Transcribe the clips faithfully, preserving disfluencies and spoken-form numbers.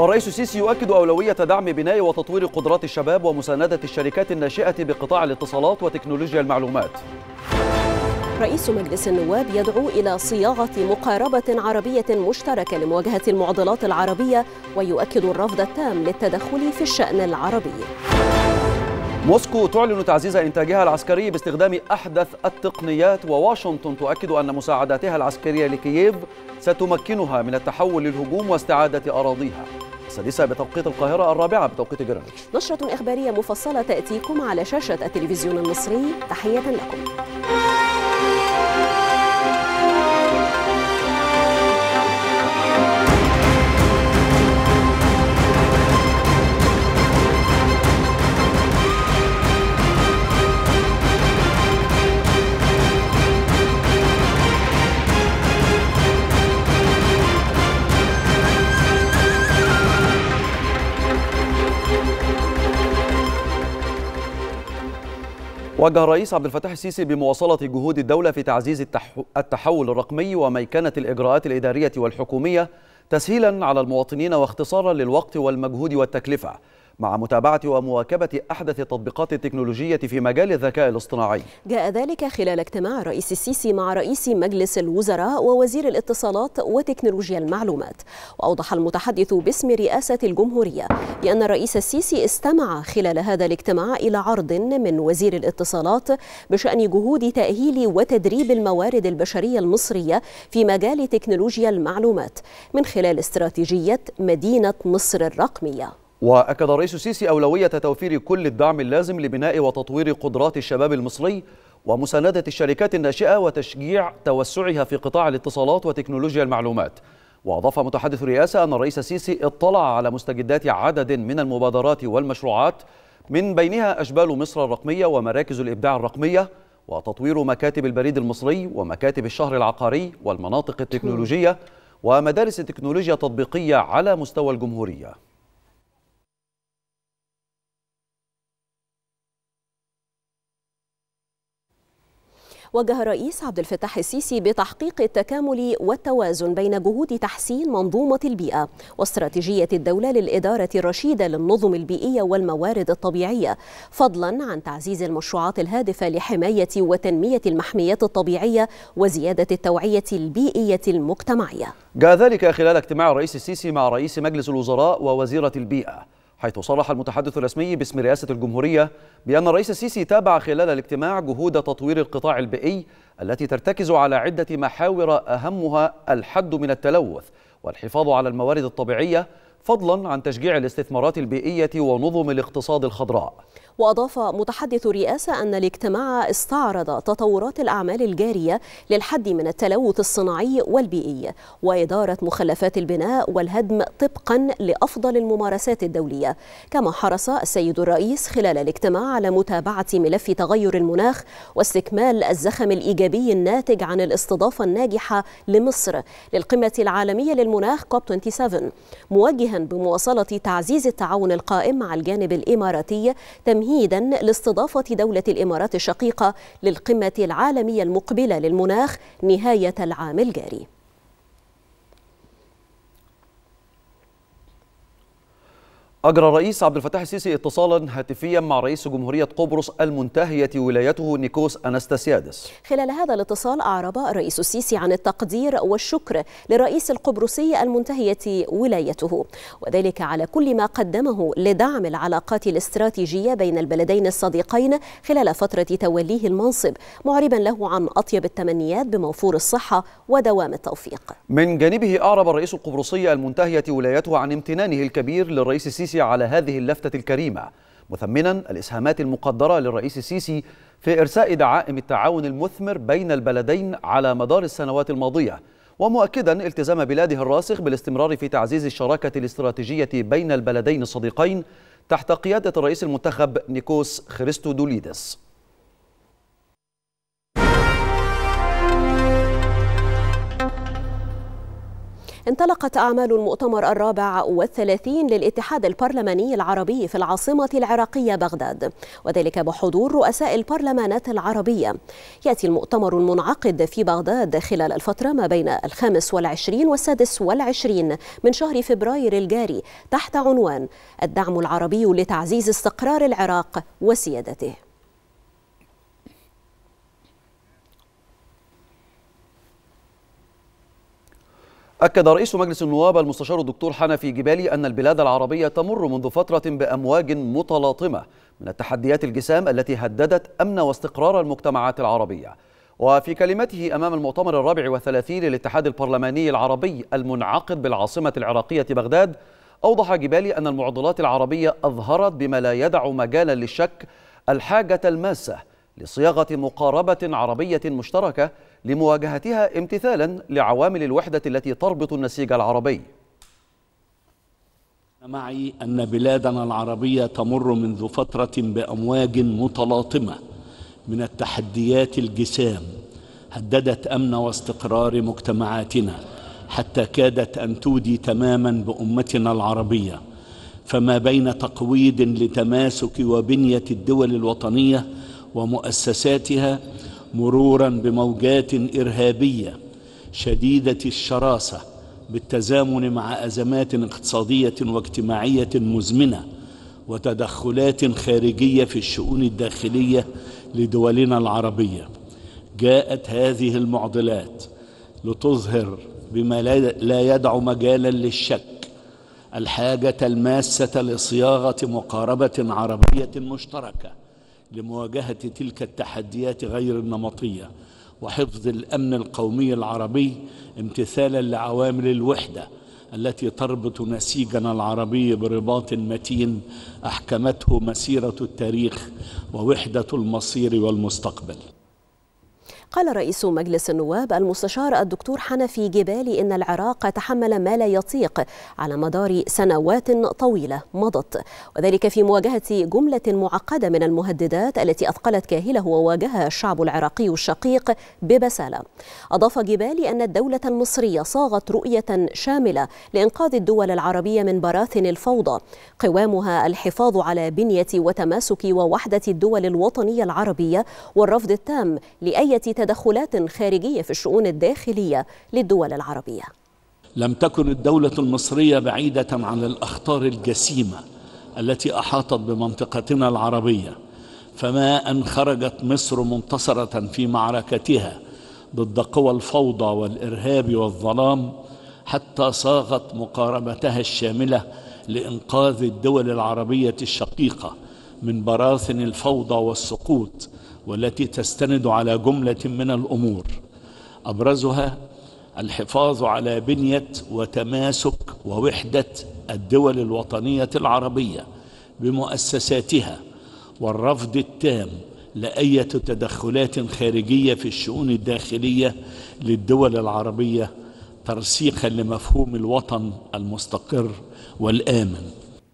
الرئيس السيسي يؤكد أولوية دعم بناء وتطوير قدرات الشباب ومساندة الشركات الناشئة بقطاع الاتصالات وتكنولوجيا المعلومات. رئيس مجلس النواب يدعو إلى صياغة مقاربة عربية مشتركة لمواجهة المعضلات العربية، ويؤكد الرفض التام للتدخل في الشأن العربي. موسكو تعلن تعزيز إنتاجها العسكري باستخدام أحدث التقنيات، وواشنطن تؤكد أن مساعداتها العسكرية لكييف ستمكنها من التحول للهجوم واستعادة أراضيها. السادسة بتوقيت القاهرة، الرابعة بتوقيت جرينتش. نشرة إخبارية مفصلة تأتيكم على شاشة التلفزيون المصري. تحية لكم. وجه الرئيس عبد الفتاح السيسي بمواصلة جهود الدولة في تعزيز التحول الرقمي وميكنة الإجراءات الإدارية والحكومية تسهيلا على المواطنين واختصارا للوقت والمجهود والتكلفة، مع متابعة ومواكبة أحدث التطبيقات التكنولوجية في مجال الذكاء الاصطناعي. جاء ذلك خلال اجتماع الرئيس السيسي مع رئيس مجلس الوزراء ووزير الاتصالات وتكنولوجيا المعلومات. وأوضح المتحدث باسم رئاسة الجمهورية بأن الرئيس السيسي استمع خلال هذا الاجتماع إلى عرض من وزير الاتصالات بشأن جهود تأهيل وتدريب الموارد البشرية المصرية في مجال تكنولوجيا المعلومات من خلال استراتيجية مدينة مصر الرقمية. وأكد الرئيس السيسي أولوية توفير كل الدعم اللازم لبناء وتطوير قدرات الشباب المصري ومساندة الشركات الناشئة وتشجيع توسعها في قطاع الاتصالات وتكنولوجيا المعلومات. وأضاف متحدث الرئاسة أن الرئيس السيسي اطلع على مستجدات عدد من المبادرات والمشروعات، من بينها أشبال مصر الرقمية ومراكز الإبداع الرقمية وتطوير مكاتب البريد المصري ومكاتب الشهر العقاري والمناطق التكنولوجية ومدارس التكنولوجيا التطبيقية على مستوى الجمهورية. وجه الرئيس عبد الفتاح السيسي بتحقيق التكامل والتوازن بين جهود تحسين منظومة البيئة واستراتيجية الدولة للإدارة الرشيدة للنظم البيئية والموارد الطبيعية، فضلا عن تعزيز المشروعات الهادفة لحماية وتنمية المحميات الطبيعية وزيادة التوعية البيئية المجتمعية. جاء ذلك خلال اجتماع الرئيس السيسي مع رئيس مجلس الوزراء ووزيرة البيئة، حيث صرح المتحدث الرسمي باسم رئاسة الجمهورية بأن الرئيس السيسي تابع خلال الاجتماع جهود تطوير القطاع البيئي التي ترتكز على عدة محاور أهمها الحد من التلوث والحفاظ على الموارد الطبيعية، فضلا عن تشجيع الاستثمارات البيئية ونظم الاقتصاد الخضراء. وأضاف متحدث الرئاسة أن الاجتماع استعرض تطورات الأعمال الجارية للحد من التلوث الصناعي والبيئي وإدارة مخلفات البناء والهدم طبقا لأفضل الممارسات الدولية. كما حرص السيد الرئيس خلال الاجتماع على متابعة ملف تغير المناخ واستكمال الزخم الإيجابي الناتج عن الاستضافة الناجحة لمصر للقمة العالمية للمناخ كوب سبعة وعشرين، موجها بمواصلة تعزيز التعاون القائم مع الجانب الإماراتي تمهيدا لاستضافة دولة الإمارات الشقيقة للقمة العالمية المقبلة للمناخ نهاية العام الجاري. أجرى الرئيس عبد الفتاح السيسي اتصالا هاتفيا مع رئيس جمهورية قبرص المنتهية ولايته نيكوس أناستاسيادس. خلال هذا الاتصال أعرب الرئيس السيسي عن التقدير والشكر للرئيس القبرصي المنتهية ولايته، وذلك على كل ما قدمه لدعم العلاقات الاستراتيجية بين البلدين الصديقين خلال فترة توليه المنصب، معربا له عن أطيب التمنيات بموفور الصحة ودوام التوفيق. من جانبه أعرب الرئيس القبرصي المنتهية ولايته عن امتنانه الكبير للرئيس السيسي على هذه اللفتة الكريمة، مثمنا الإسهامات المقدرة للرئيس السيسي في إرساء دعائم التعاون المثمر بين البلدين على مدار السنوات الماضية، ومؤكدا التزام بلاده الراسخ بالاستمرار في تعزيز الشراكة الاستراتيجية بين البلدين الصديقين تحت قيادة الرئيس المنتخب نيكوس خريستودوليدس. انطلقت أعمال المؤتمر الرابع والثلاثين للاتحاد البرلماني العربي في العاصمة العراقية بغداد، وذلك بحضور رؤساء البرلمانات العربية. يأتي المؤتمر المنعقد في بغداد خلال الفترة ما بين الخامس والعشرين والسادس والعشرين من شهر فبراير الجاري تحت عنوان الدعم العربي لتعزيز استقرار العراق وسيادته. أكد رئيس مجلس النواب المستشار الدكتور حنفي جبالي أن البلاد العربية تمر منذ فترة بأمواج متلاطمة من التحديات الجسام التي هددت أمن واستقرار المجتمعات العربية. وفي كلمته أمام المؤتمر الرابع والثلاثين للاتحاد البرلماني العربي المنعقد بالعاصمة العراقية بغداد، أوضح جبالي أن المعضلات العربية أظهرت بما لا يدع مجالا للشك الحاجة الماسة لصياغة مقاربة عربية مشتركة لمواجهتها امتثالا لعوامل الوحدة التي تربط النسيج العربي. معي أن بلادنا العربية تمر منذ فترة بأمواج متلاطمة من التحديات الجسام هددت أمن واستقرار مجتمعاتنا حتى كادت أن تودي تماما بأمتنا العربية، فما بين تقويض لتماسك وبنية الدول الوطنية ومؤسساتها مرورا بموجات إرهابية شديدة الشراسة بالتزامن مع أزمات اقتصادية واجتماعية مزمنة وتدخلات خارجية في الشؤون الداخلية لدولنا العربية، جاءت هذه المعضلات لتظهر بما لا يدع مجالا للشك الحاجة الماسة لصياغة مقاربة عربية مشتركة لمواجهة تلك التحديات غير النمطية وحفظ الأمن القومي العربي امتثالا لعوامل الوحدة التي تربط نسيجنا العربي برباط متين أحكمته مسيرة التاريخ ووحدة المصير والمستقبل. قال رئيس مجلس النواب المستشار الدكتور حنفي جبالي إن العراق تحمل ما لا يطيق على مدار سنوات طويلة مضت، وذلك في مواجهة جملة معقدة من المهددات التي أثقلت كاهله وواجهها الشعب العراقي الشقيق ببسالة. أضاف جبالي أن الدولة المصرية صاغت رؤية شاملة لإنقاذ الدول العربية من براثن الفوضى، قوامها الحفاظ على بنية وتماسك ووحدة الدول الوطنية العربية والرفض التام لأي تدخلات خارجية في الشؤون الداخلية للدول العربية. لم تكن الدولة المصرية بعيدة عن الأخطار الجسيمة التي أحاطت بمنطقتنا العربية، فما أن خرجت مصر منتصرة في معركتها ضد قوى الفوضى والإرهاب والظلام حتى صاغت مقاربتها الشاملة لإنقاذ الدول العربية الشقيقة من براثن الفوضى والسقوط، والتي تستند على جملة من الأمور أبرزها الحفاظ على بنية وتماسك ووحدة الدول الوطنية العربية بمؤسساتها والرفض التام لأي تدخلات خارجية في الشؤون الداخلية للدول العربية ترسيخا لمفهوم الوطن المستقر والآمن.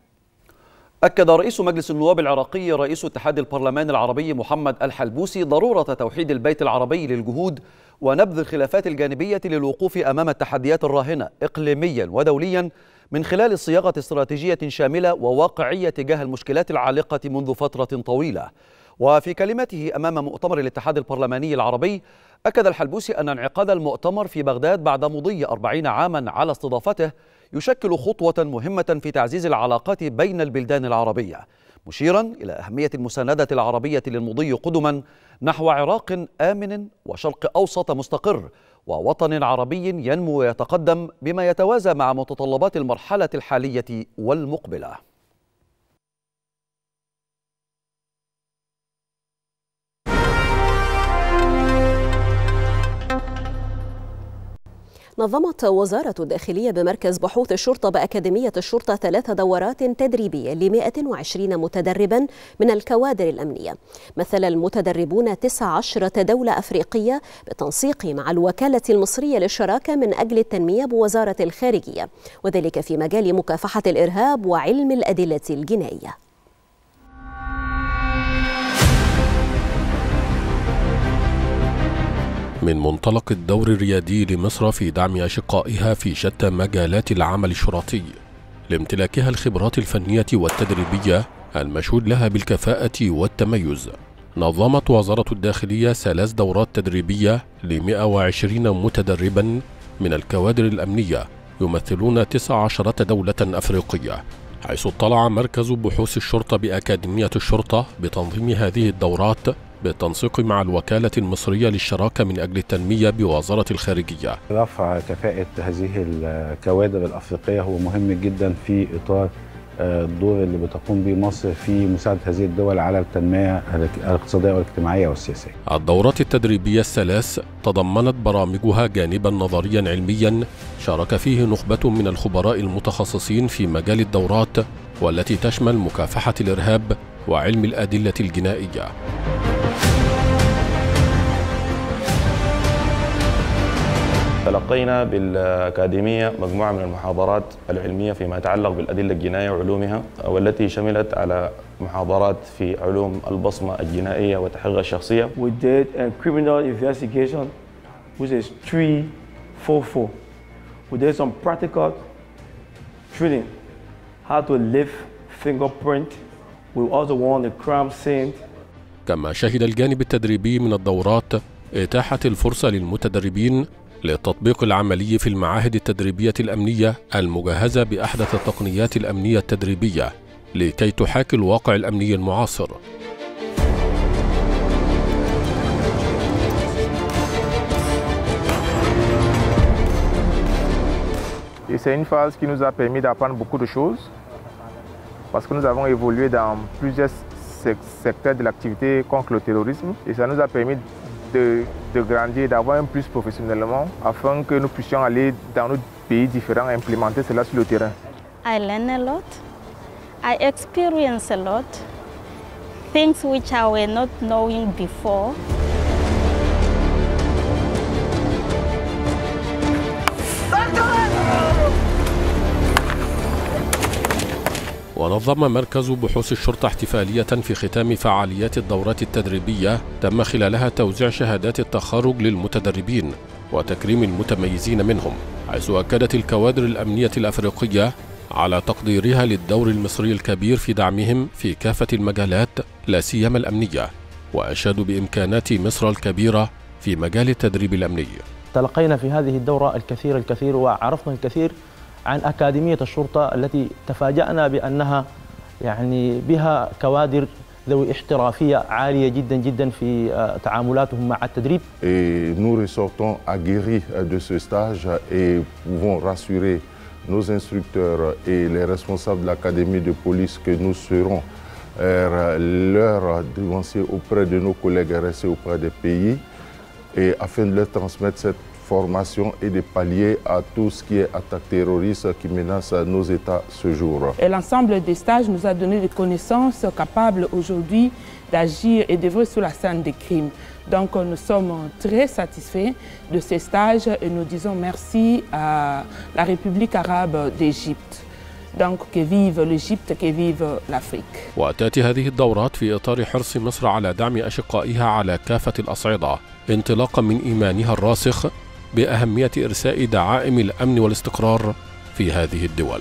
أكد رئيس مجلس النواب العراقي رئيس اتحاد البرلمان العربي محمد الحلبوسي ضرورة توحيد البيت العربي للجهود ونبذ الخلافات الجانبية للوقوف أمام التحديات الراهنة إقليميا ودوليا من خلال صياغة استراتيجية شاملة وواقعية تجاه المشكلات العالقة منذ فترة طويلة. وفي كلمته أمام مؤتمر الاتحاد البرلماني العربي، أكد الحلبوسي أن انعقاد المؤتمر في بغداد بعد مضي أربعين عاما على استضافته يشكل خطوة مهمة في تعزيز العلاقات بين البلدان العربية، مشيرا إلى أهمية المساندة العربية للمضي قدما نحو عراق آمن وشرق أوسط مستقر ووطن عربي ينمو ويتقدم بما يتوازى مع متطلبات المرحلة الحالية والمقبلة. نظمت وزارة الداخلية بمركز بحوث الشرطة بأكاديمية الشرطة ثلاث دورات تدريبية ل مئة وعشرين متدربا من الكوادر الأمنية. مثل المتدربون تسع عشرة دولة أفريقية بالتنسيق مع الوكالة المصرية للشراكة من أجل التنمية بوزارة الخارجية، وذلك في مجال مكافحة الإرهاب وعلم الأدلة الجنائية. من منطلق الدور الريادي لمصر في دعم أشقائها في شتى مجالات العمل الشرطي لامتلاكها الخبرات الفنية والتدريبية المشهود لها بالكفاءة والتميز. نظمت وزارة الداخلية ثلاث دورات تدريبية ل مئة وعشرين متدربا من الكوادر الأمنية يمثلون تسع عشرة دولة أفريقية، حيث اطلع مركز بحوث الشرطة بأكاديمية الشرطة بتنظيم هذه الدورات بالتنسيق مع الوكالة المصرية للشراكة من أجل التنمية بوزارة الخارجية. رفع كفاءة هذه الكوادر الأفريقية هو مهم جدا في إطار الدور اللي بتقوم به مصر في مساعدة هذه الدول على التنمية الاقتصادية والاجتماعية والسياسية. الدورات التدريبية الثلاث تضمنت برامجها جانبا نظريا علميا شارك فيه نخبة من الخبراء المتخصصين في مجال الدورات، والتي تشمل مكافحة الإرهاب وعلم الأدلة الجنائية. تلقينا بالأكاديمية مجموعة من المحاضرات العلمية فيما يتعلق بالأدلة الجنائية وعلومها، والتي شملت على محاضرات في علوم البصمة الجنائية وتحقيق الشخصية. We did a criminal investigation which is three four four. We did some practical training how to lift fingerprint. We also won the crime scene. كما شهد الجانب التدريبي من الدورات إتاحة الفرصة للمتدربين للتطبيق العملي في المعاهد التدريبية الأمنية المجهزة بأحدث التقنيات الأمنية التدريبية لكي تحاكي الواقع الأمني المعاصر. Et c'est une phase qui nous a permis d'apprendre beaucoup de choses parce que nous avons évolué dans plusieurs secteurs de l'activité contre le terrorisme et ça nous a permis de, de grandir, d'avoir un plus professionnellement afin que nous puissions aller dans nos pays différents et implémenter cela sur le terrain. I learned a lot. I experienced a lot. Things which I were not knowing before. ونظم مركز بحوث الشرطة احتفالية في ختام فعاليات الدورات التدريبية تم خلالها توزيع شهادات التخرج للمتدربين وتكريم المتميزين منهم، حيث أكدت الكوادر الأمنية الأفريقية على تقديرها للدور المصري الكبير في دعمهم في كافة المجالات لا سيما الأمنية، وأشادوا بإمكانات مصر الكبيرة في مجال التدريب الأمني. تلقينا في هذه الدورة الكثير الكثير وعرفنا الكثير عن أكاديمية الشرطة التي تفاجأنا بأنها يعني بها كوادر ذوي احترافية عالية جدا جدا في تعاملاتهم مع التدريب. Et nous ressortons aguerris de ce stage et pouvons rassurer nos instructeurs et les responsables de l'académie de police que nous serons leur devanciers auprès de nos collègues R S C auprès des pays et afin de leur transmettre cette formation et de pallier à tout ce qui est attaque terroriste qui menace nos États ce jour. Et l'ensemble des stages nous a donné des connaissances capables aujourd'hui d'agir et d'œuvrer sur la scène des crimes. Donc nous sommes très satisfaits de ces stages et nous disons merci à la République arabe d'Égypte. Donc que vive l'Égypte, que vive l'Afrique. وتأتي هذه الدورات في إطار حرص مصر على دعم أشقائها على كافة الأصعدة انطلاقا من إيمانها الراسخ بأهمية إرساء دعائم الأمن والاستقرار في هذه الدول.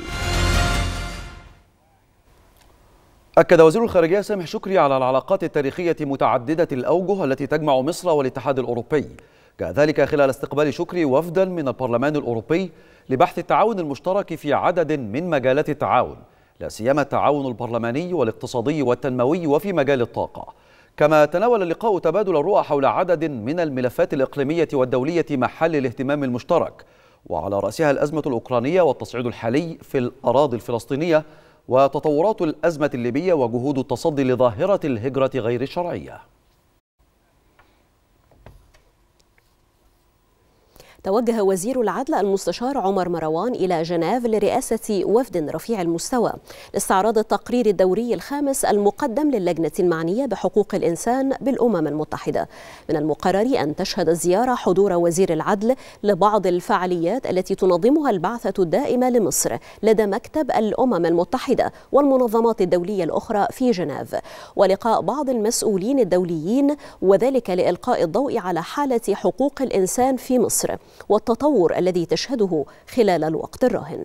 أكد وزير الخارجية سامح شكري على العلاقات التاريخية متعددة الأوجه التي تجمع مصر والاتحاد الأوروبي، كذلك خلال استقبال شكري وفدا من البرلمان الأوروبي لبحث التعاون المشترك في عدد من مجالات التعاون، لا سيما التعاون البرلماني والاقتصادي والتنموي وفي مجال الطاقة. كما تناول اللقاء تبادل الرؤى حول عدد من الملفات الإقليمية والدولية محل الاهتمام المشترك، وعلى رأسها الأزمة الأوكرانية والتصعيد الحالي في الأراضي الفلسطينية وتطورات الأزمة الليبية وجهود التصدي لظاهرة الهجرة غير الشرعية. توجه وزير العدل المستشار عمر مروان إلى جنيف لرئاسة وفد رفيع المستوى لاستعراض التقرير الدوري الخامس المقدم للجنة المعنية بحقوق الإنسان بالأمم المتحدة. من المقرر أن تشهد الزيارة حضور وزير العدل لبعض الفعاليات التي تنظمها البعثة الدائمة لمصر لدى مكتب الأمم المتحدة والمنظمات الدولية الأخرى في جنيف، ولقاء بعض المسؤولين الدوليين، وذلك لإلقاء الضوء على حالة حقوق الإنسان في مصر والتطور الذي تشهده خلال الوقت الراهن.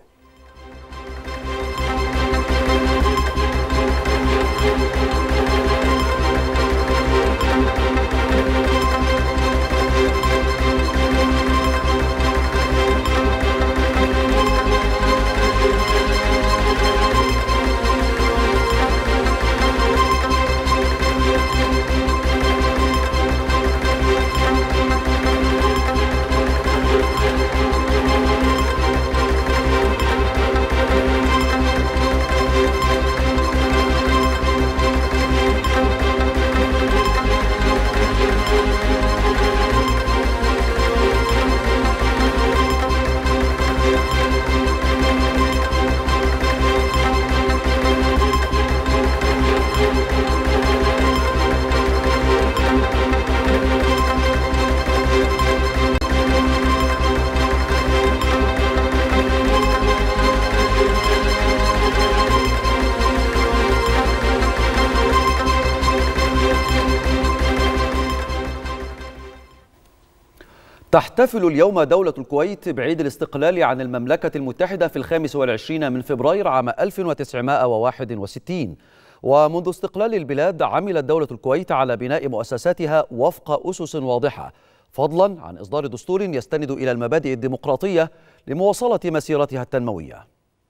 تحتفل اليوم دولة الكويت بعيد الاستقلال عن المملكة المتحدة في الخامس والعشرين من فبراير عام ألف وتسعمائة وواحد وستين. ومنذ استقلال البلاد عملت دولة الكويت على بناء مؤسساتها وفق أسس واضحة، فضلا عن إصدار دستور يستند إلى المبادئ الديمقراطية لمواصلة مسيرتها التنموية.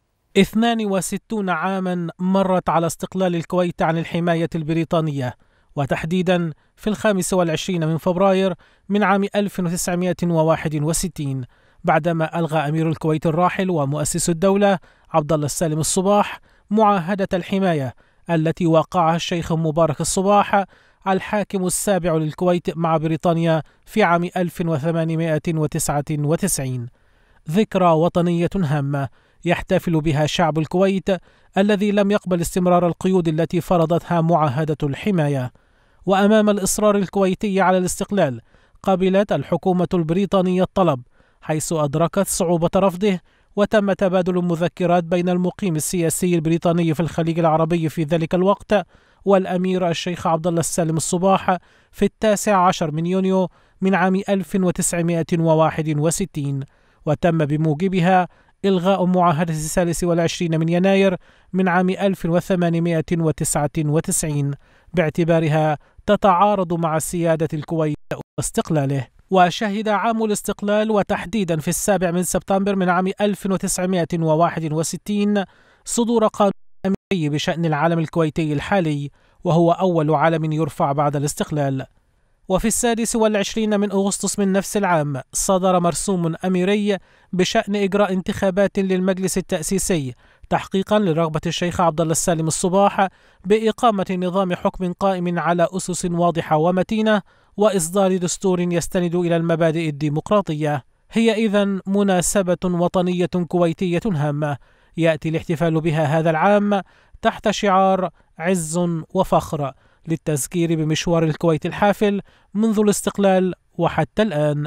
اثنان وستون عاما مرت على استقلال الكويت عن الحماية البريطانية، وتحديدا في الخامس والعشرين من فبراير من عام ألف وتسعمائة وواحد وستين، بعدما ألغى أمير الكويت الراحل ومؤسس الدولة عبد الله السالم الصباح معاهدة الحماية التي وقعها الشيخ مبارك الصباح الحاكم السابع للكويت مع بريطانيا في عام ألف وثمانمائة وتسعة وتسعين. ذكرى وطنية هامة يحتفل بها شعب الكويت الذي لم يقبل استمرار القيود التي فرضتها معاهدة الحماية. وأمام الإصرار الكويتي على الاستقلال قبلت الحكومة البريطانية الطلب، حيث أدركت صعوبة رفضه، وتم تبادل مذكرات بين المقيم السياسي البريطاني في الخليج العربي في ذلك الوقت والأمير الشيخ عبد الله السالم الصباح في التاسع عشر من يونيو من عام ألف وتسعمائة وواحد وستين، وتم بموجبها إلغاء معاهدة الثالث والعشرين من يناير من عام ألف وثمانمائة وتسعة وتسعين باعتبارها تتعارض مع سيادة الكويت واستقلاله. وشهد عام الاستقلال وتحديدا في السابع من سبتمبر من عام ألف وتسعمائة وواحد وستين صدور قانون أميري بشأن العلم الكويتي الحالي، وهو أول علم يرفع بعد الاستقلال. وفي السادس والعشرين من أغسطس من نفس العام صدر مرسوم أميري بشأن إجراء انتخابات للمجلس التأسيسي تحقيقا لرغبة الشيخ عبد الله السالم الصباح بإقامة نظام حكم قائم على أسس واضحة ومتينة وإصدار دستور يستند إلى المبادئ الديمقراطية. هي إذن مناسبة وطنية كويتية هامة يأتي الاحتفال بها هذا العام تحت شعار عز وفخر للتذكير بمشوار الكويت الحافل منذ الاستقلال وحتى الآن.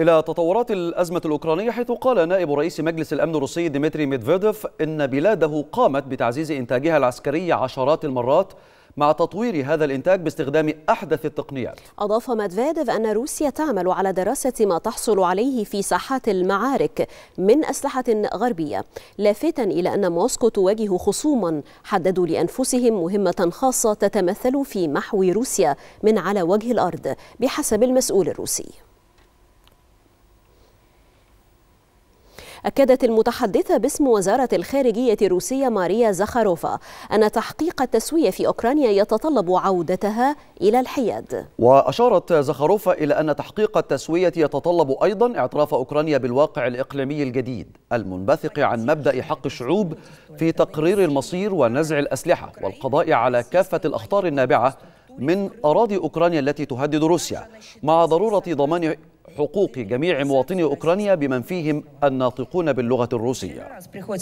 إلى تطورات الأزمة الأوكرانية، حيث قال نائب رئيس مجلس الأمن الروسي ديمتري ميدفيديف إن بلاده قامت بتعزيز إنتاجها العسكري عشرات المرات مع تطوير هذا الإنتاج باستخدام أحدث التقنيات. أضاف ميدفيديف أن روسيا تعمل على دراسة ما تحصل عليه في ساحات المعارك من أسلحة غربية، لافتا إلى أن موسكو تواجه خصوما حددوا لأنفسهم مهمة خاصة تتمثل في محو روسيا من على وجه الأرض بحسب المسؤول الروسي. أكدت المتحدثة باسم وزارة الخارجية الروسية ماريا زخاروفا أن تحقيق التسوية في أوكرانيا يتطلب عودتها إلى الحياد. وأشارت زخاروفا إلى أن تحقيق التسوية يتطلب أيضا اعتراف أوكرانيا بالواقع الإقليمي الجديد المنبثق عن مبدأ حق الشعوب في تقرير المصير ونزع الأسلحة والقضاء على كافة الأخطار النابعة من أراضي أوكرانيا التي تهدد روسيا، مع ضرورة ضمان حقوق جميع مواطني أوكرانيا بمن فيهم الناطقون باللغة الروسية.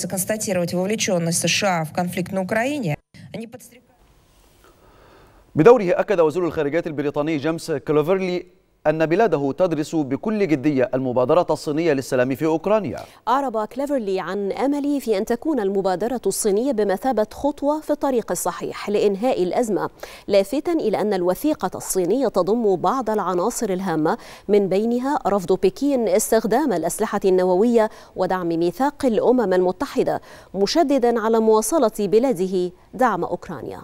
بدوره أكد وزير الخارجية البريطاني جيمس كلوفرلي أن بلاده تدرس بكل جدية المبادرة الصينية للسلام في أوكرانيا. أعرب كليفرلي عن أمله في أن تكون المبادرة الصينية بمثابة خطوة في الطريق الصحيح لإنهاء الأزمة، لافتا إلى أن الوثيقة الصينية تضم بعض العناصر الهامة من بينها رفض بكين استخدام الأسلحة النووية ودعم ميثاق الأمم المتحدة، مشددا على مواصلة بلاده دعم أوكرانيا.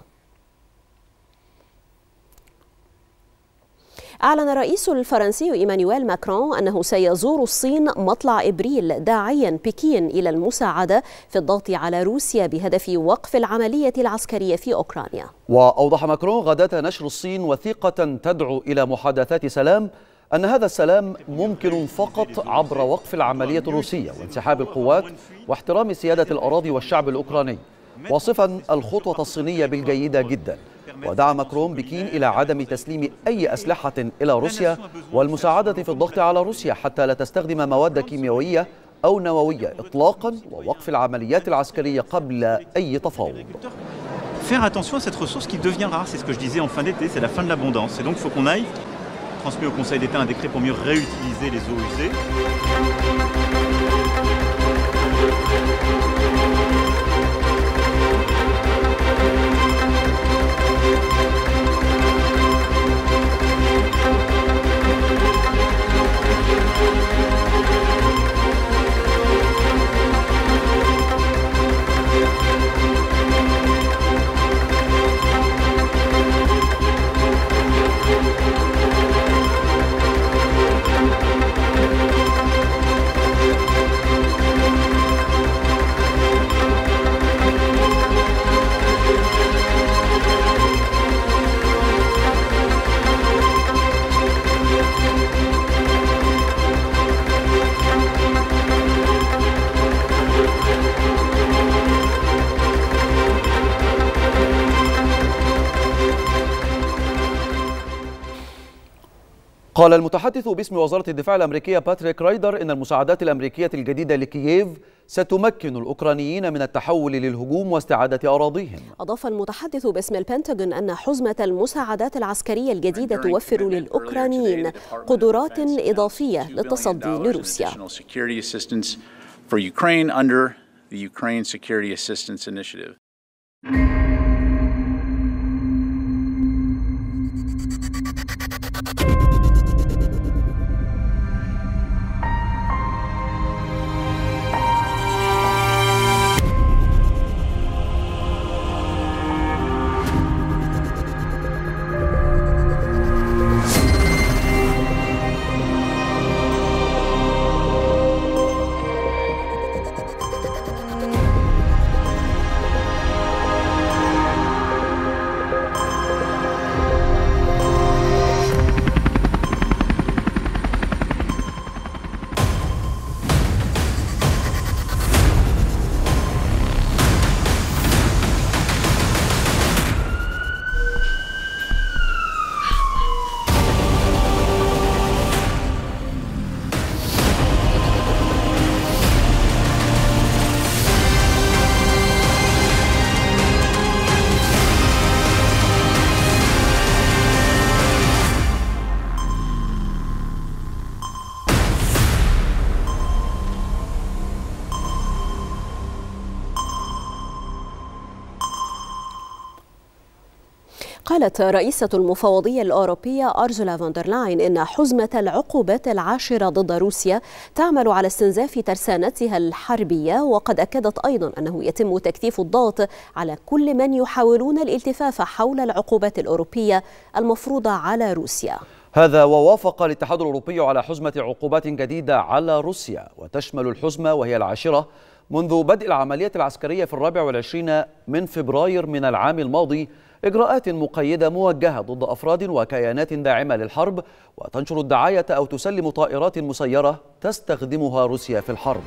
أعلن الرئيس الفرنسي إيمانويل ماكرون أنه سيزور الصين مطلع إبريل، داعيا بكين إلى المساعدة في الضغط على روسيا بهدف وقف العملية العسكرية في أوكرانيا. وأوضح ماكرون غداة نشر الصين وثيقة تدعو إلى محادثات سلام أن هذا السلام ممكن فقط عبر وقف العملية الروسية وانسحاب القوات واحترام سيادة الأراضي والشعب الأوكراني، واصفا الخطوة الصينية بالجيدة جدا. ودعا ماكرون بكين إلى عدم تسليم أي أسلحة إلى روسيا والمساعدة في الضغط على روسيا حتى لا تستخدم مواد كيميائية أو نووية إطلاقا، ووقف العمليات العسكرية قبل أي تفاوض. Faire attention à cette ressource qui devient rare, c'est ce que je disais en fin d'été, c'est la fin de l'abondance. Et donc il faut qu'on aille transmettre au Conseil d'État un décret pour mieux réutiliser les eaux usées. قال المتحدث باسم وزارة الدفاع الأمريكية باتريك رايدر إن المساعدات الأمريكية الجديدة لكييف ستمكن الأوكرانيين من التحول للهجوم واستعادة أراضيهم. أضاف المتحدث باسم البنتاغون أن حزمة المساعدات العسكرية الجديدة توفر للأوكرانيين قدرات إضافية للتصدي لروسيا. قالت رئيسة المفوضية الأوروبية أرسولا فون دير لاين إن حزمة العقوبات العاشرة ضد روسيا تعمل على استنزاف ترسانتها الحربية، وقد أكدت أيضا أنه يتم تكثيف الضغط على كل من يحاولون الالتفاف حول العقوبات الأوروبية المفروضة على روسيا. هذا ووافق الاتحاد الأوروبي على حزمة عقوبات جديدة على روسيا، وتشمل الحزمة وهي العاشرة منذ بدء العملية العسكرية في الرابع والعشرين من فبراير من العام الماضي إجراءات مقيدة موجهة ضد أفراد وكيانات داعمة للحرب وتنشر الدعاية أو تسلم طائرات مسيرة تستخدمها روسيا في الحرب.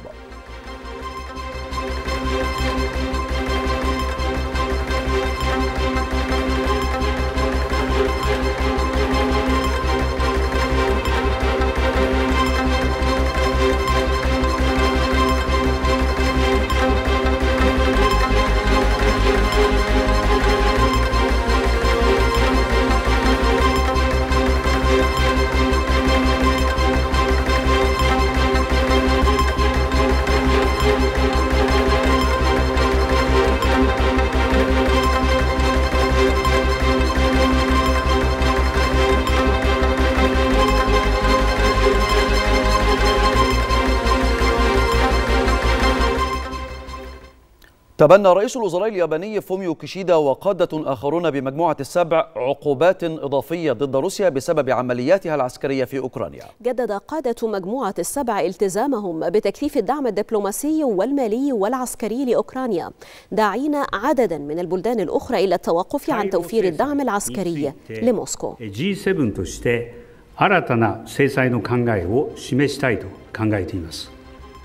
تبنى رئيس الوزراء الياباني فوميو كيشيدا وقادة آخرون بمجموعة السبع عقوبات إضافية ضد روسيا بسبب عملياتها العسكرية في أوكرانيا. جدد قادة مجموعة السبع التزامهم بتكثيف الدعم الدبلوماسي والمالي والعسكري لأوكرانيا، داعين عددا من البلدان الأخرى إلى التوقف عن توفير الدعم العسكري لموسكو. جي سبعة として新たな制裁の考えを示したいと考えています。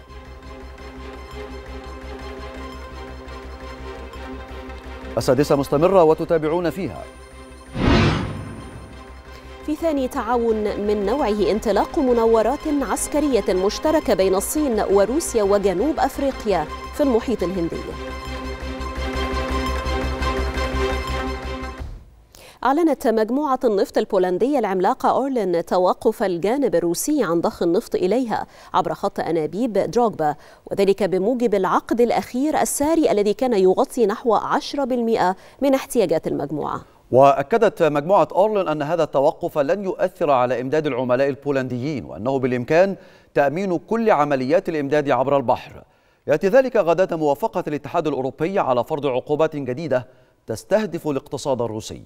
السادسة مستمرة وتتابعون فيها. في ثاني تعاون من نوعه انطلاق مناورات عسكرية مشتركة بين الصين وروسيا وجنوب أفريقيا في المحيط الهندي. أعلنت مجموعة النفط البولندية العملاقة أورلين توقف الجانب الروسي عن ضخ النفط إليها عبر خط أنابيب دروغبا، وذلك بموجب العقد الأخير الساري الذي كان يغطي نحو عشرة بالمئة من احتياجات المجموعة. وأكدت مجموعة أورلين أن هذا التوقف لن يؤثر على إمداد العملاء البولنديين، وأنه بالإمكان تأمين كل عمليات الإمداد عبر البحر. يأتي ذلك غداة موافقة الاتحاد الأوروبي على فرض عقوبات جديدة تستهدف الاقتصاد الروسي.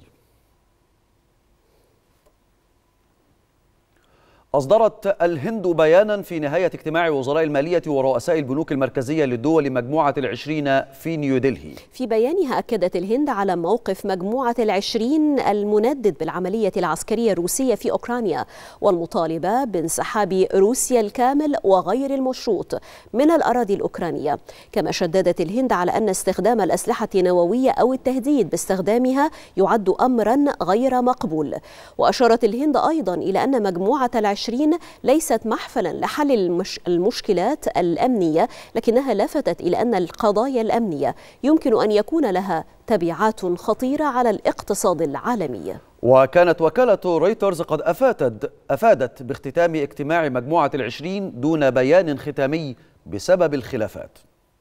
أصدرت الهند بيانا في نهاية اجتماع وزراء المالية ورؤساء البنوك المركزية للدول مجموعة العشرين في نيودلهي. في بيانها أكدت الهند على موقف مجموعة العشرين المندد بالعملية العسكرية الروسية في أوكرانيا، والمطالبة بانسحاب روسيا الكامل وغير المشروط من الأراضي الأوكرانية. كما شددت الهند على أن استخدام الأسلحة النووية أو التهديد باستخدامها يعد أمرا غير مقبول. وأشارت الهند أيضا إلى أن مجموعة العشرين ليست محفلا لحل المش... المشكلات الأمنية، لكنها لفتت إلى أن القضايا الأمنية يمكن أن يكون لها تبعات خطيرة على الاقتصاد العالمي. وكانت وكالة رويترز قد أفادت, أفادت باختتام اجتماع مجموعة العشرين دون بيان ختامي بسبب الخلافات.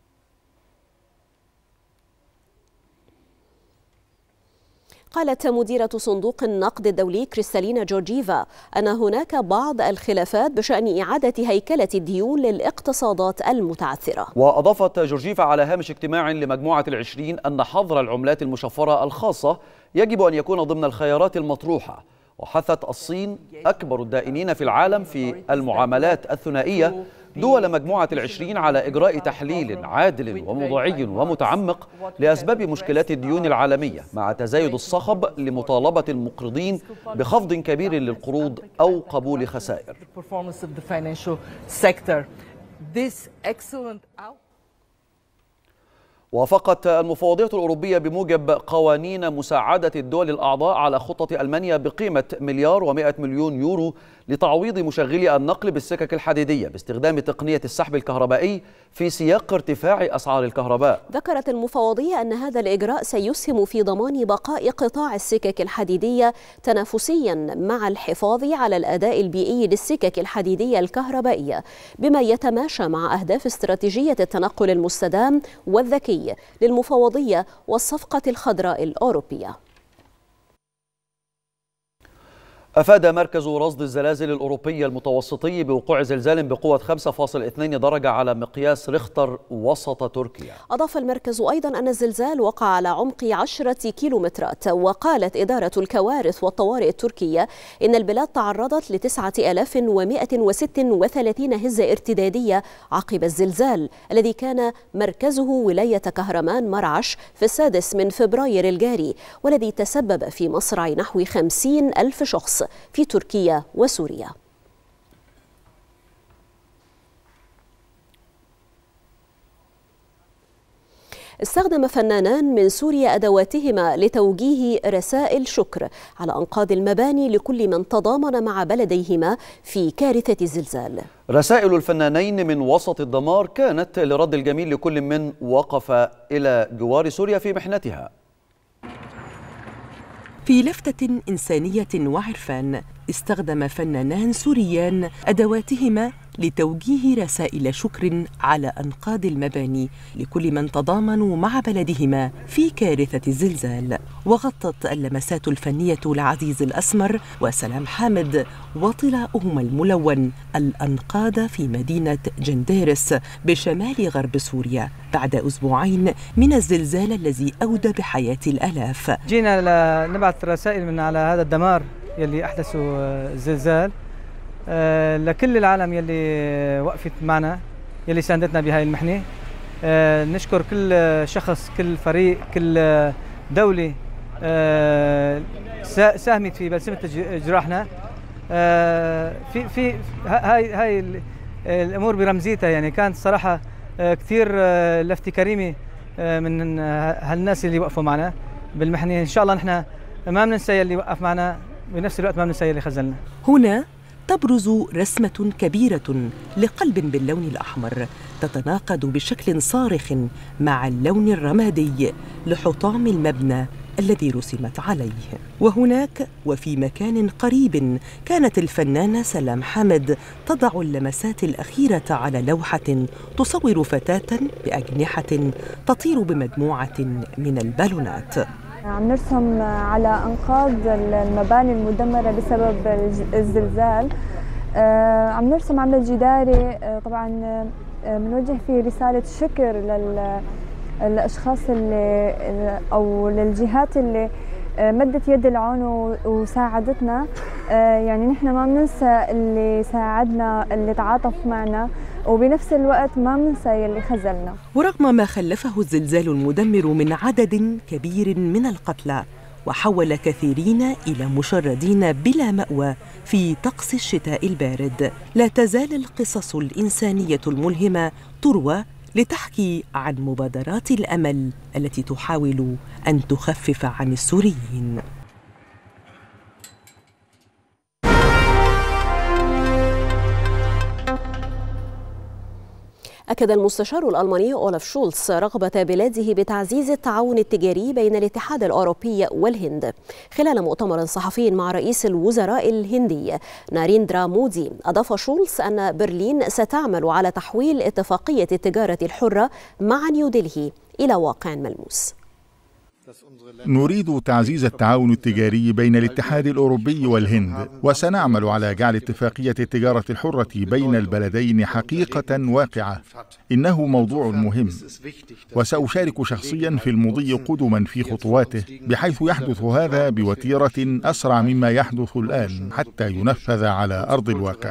قالت مديرة صندوق النقد الدولي كريستالينا جورجيفا أن هناك بعض الخلافات بشأن إعادة هيكلة الديون للاقتصادات المتعثرة. وأضافت جورجيفا على هامش اجتماع لمجموعة العشرين أن حظر العملات المشفرة الخاصة يجب أن يكون ضمن الخيارات المطروحة، وحثت الصين أكبر الدائنين في العالم في المعاملات الثنائية دول مجموعة العشرين على إجراء تحليل عادل وموضوعي ومتعمق لأسباب مشكلات الديون العالمية، مع تزايد الصخب لمطالبة المقرضين بخفض كبير للقروض أو قبول خسائر. وافقت المفوضية الأوروبية بموجب قوانين مساعدة الدول الأعضاء على خطة ألمانيا بقيمة مليار ومائة مليون يورو لتعويض مشغلي النقل بالسكك الحديدية باستخدام تقنية السحب الكهربائي في سياق ارتفاع أسعار الكهرباء. ذكرت المفوضية أن هذا الإجراء سيسهم في ضمان بقاء قطاع السكك الحديدية تنافسيا مع الحفاظ على الأداء البيئي للسكك الحديدية الكهربائية، بما يتماشى مع أهداف استراتيجية التنقل المستدام والذكي للمفوضية والصفقة الخضراء الأوروبية. أفاد مركز رصد الزلازل الأوروبي المتوسطي بوقوع زلزال بقوة خمسة فاصلة اثنين درجة على مقياس ريختر وسط تركيا. أضاف المركز أيضا أن الزلزال وقع على عمق عشرة كيلومترات. وقالت إدارة الكوارث والطوارئ التركية إن البلاد تعرضت لتسعة آلاف ومائة وستة وثلاثين هزة ارتدادية عقب الزلزال الذي كان مركزه ولاية كهرمان مرعش في السادس من فبراير الجاري، والذي تسبب في مصرع نحو خمسين ألف شخص في تركيا وسوريا. استخدم فنانان من سوريا أدواتهما لتوجيه رسائل شكر على أنقاض المباني لكل من تضامن مع بلديهما في كارثة الزلزال. رسائل الفنانين من وسط الدمار كانت لرد الجميل لكل من وقف إلى جوار سوريا في محنتها. في لفتة إنسانية وعرفان، استخدم فنانان سوريان أدواتهما لتوجيه رسائل شكر على أنقاض المباني لكل من تضامنوا مع بلدهما في كارثة الزلزال. وغطت اللمسات الفنية العزيز الأسمر وسلام حامد وطلاؤهما الملون الأنقاض في مدينة جنديرس بشمال غرب سوريا بعد أسبوعين من الزلزال الذي أودى بحياة الآلاف. جينا نبعث رسائل من على هذا الدمار يلي أحدثوا الزلزال لكل العالم يلي وقفت معنا، يلي ساندتنا بهاي المحنة. نشكر كل شخص، كل فريق، كل دولة ساهمت في بلسمة جراحنا. في في هاي هاي الأمور برمزيتها، يعني كانت صراحة كثير لفتة كريمة من هالناس اللي وقفوا معنا بالمحنة. إن شاء الله نحن ما بننسى يلي وقف معنا، بنفس الوقت ما بننسى يلي خذلنا. هنا تبرز رسمة كبيرة لقلب باللون الأحمر تتناقض بشكل صارخ مع اللون الرمادي لحطام المبنى الذي رسمت عليه. وهناك وفي مكان قريب كانت الفنانة سلام حامد تضع اللمسات الأخيرة على لوحة تصور فتاة بأجنحة تطير بمجموعة من البالونات. عم نرسم على أنقاض المباني المدمرة بسبب الزلزال. عم نرسم عمل جداري طبعا بنوجه فيه رسالة شكر للأشخاص اللي أو للجهات اللي مدت يد العون وساعدتنا. يعني نحن ما بننسى اللي ساعدنا، اللي تعاطف معنا، وبنفس الوقت ما بننسى يلي خذلنا. ورغم ما خلفه الزلزال المدمر من عدد كبير من القتلى، وحول كثيرين إلى مشردين بلا مأوى في طقس الشتاء البارد، لا تزال القصص الإنسانية الملهمة تروى لتحكي عن مبادرات الأمل التي تحاول أن تخفف عن السوريين. أكد المستشار الألماني أولاف شولتز رغبة بلاده بتعزيز التعاون التجاري بين الاتحاد الأوروبي والهند خلال مؤتمر صحفي مع رئيس الوزراء الهندي ناريندرا مودي. أضاف شولتز أن برلين ستعمل على تحويل اتفاقية التجارة الحرة مع نيودلهي إلى واقع ملموس. نريد تعزيز التعاون التجاري بين الاتحاد الأوروبي والهند، وسنعمل على جعل اتفاقية التجارة الحرة بين البلدين حقيقة واقعة. إنه موضوع مهم، وسأشارك شخصيا في المضي قدما في خطواته، بحيث يحدث هذا بوتيرة أسرع مما يحدث الآن حتى ينفذ على أرض الواقع.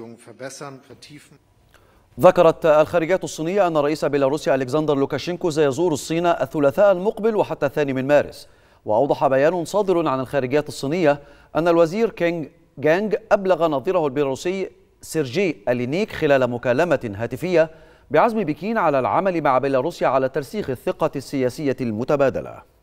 ذكرت الخارجية الصينية أن رئيس بيلاروسيا ألكسندر لوكاشينكو سيزور الصين الثلاثاء المقبل وحتى الثاني من مارس. وأوضح بيان صادر عن الخارجية الصينية أن الوزير كينغ جانغ أبلغ نظيره البيلاروسي سيرجي ألينيك خلال مكالمة هاتفية بعزم بكين على العمل مع بيلاروسيا على ترسيخ الثقة السياسية المتبادلة.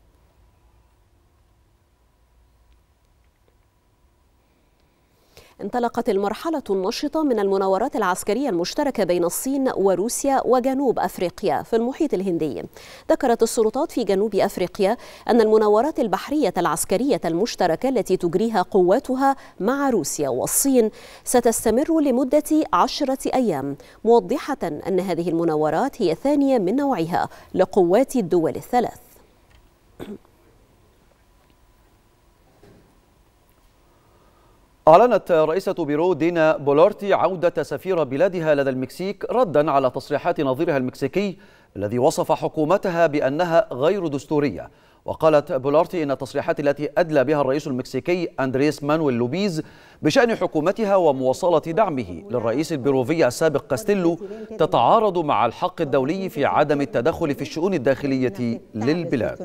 انطلقت المرحلة النشطة من المناورات العسكرية المشتركة بين الصين وروسيا وجنوب أفريقيا في المحيط الهندي. ذكرت السلطات في جنوب أفريقيا أن المناورات البحرية العسكرية المشتركة التي تجريها قواتها مع روسيا والصين ستستمر لمدة عشرة أيام، موضحة أن هذه المناورات هي ثانية من نوعها لقوات الدول الثلاث. أعلنت رئيسة بيرو دينا بولارتي عودة سفير بلادها لدى المكسيك ردا على تصريحات نظيرها المكسيكي الذي وصف حكومتها بأنها غير دستورية. وقالت بولارتي إن التصريحات التي أدلى بها الرئيس المكسيكي أندريس مانويل لوبيز بشأن حكومتها ومواصلة دعمه للرئيس البيروفي السابق كاستيلو تتعارض مع الحق الدولي في عدم التدخل في الشؤون الداخلية للبلاد.